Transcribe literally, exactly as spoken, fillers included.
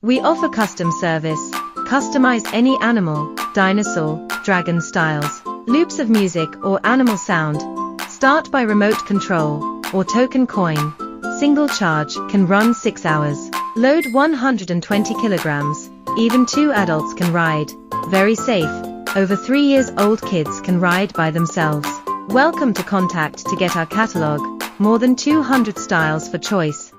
We offer custom service. Customize any animal, dinosaur, dragon styles, loops of music or animal sound. Start by remote control or token coin. Single charge can run six hours. Load one hundred twenty kilograms. Even two adults can ride. Very safe. Over three years old kids can ride by themselves. Welcome to contact to get our catalog. More than two hundred styles for choice.